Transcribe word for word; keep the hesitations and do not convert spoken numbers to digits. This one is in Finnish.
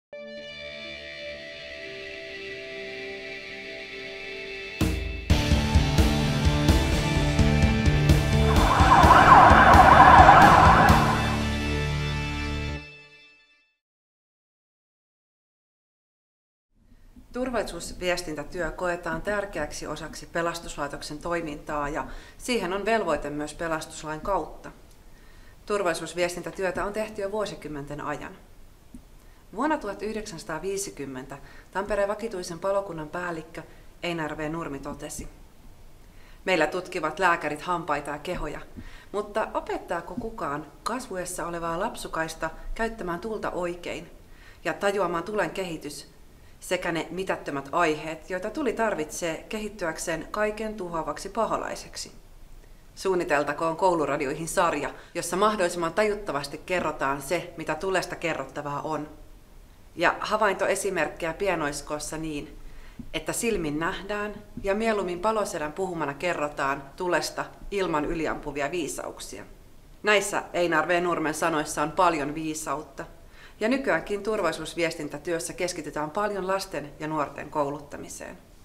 Turvallisuusviestintätyö koetaan tärkeäksi osaksi pelastuslaitoksen toimintaa ja siihen on velvoite myös pelastuslain kautta. Turvallisuusviestintätyötä on tehty jo vuosikymmenten ajan. Vuonna tuhatyhdeksänsataaviisikymmentä Tampereen vakituisen palokunnan päällikkö Einar V. Nurmi totesi: "Meillä tutkivat lääkärit hampaita ja kehoja, mutta opettaako kukaan kasvuessa olevaa lapsukaista käyttämään tulta oikein ja tajuamaan tulen kehitys sekä ne mitättömät aiheet, joita tuli tarvitsee kehittyäkseen kaiken tuhoavaksi paholaiseksi? Suunniteltakoon kouluradioihin sarja, jossa mahdollisimman tajuttavasti kerrotaan se, mitä tulesta kerrottavaa on. Ja havaintoesimerkkejä pienoiskoossa niin, että silmin nähdään ja mieluummin palosedän puhumana kerrotaan tulesta ilman yliampuvia viisauksia." Näissä Einar V. Nurmen sanoissa on paljon viisautta. Ja nykyäänkin turvallisuusviestintätyössä keskitytään paljon lasten ja nuorten kouluttamiseen.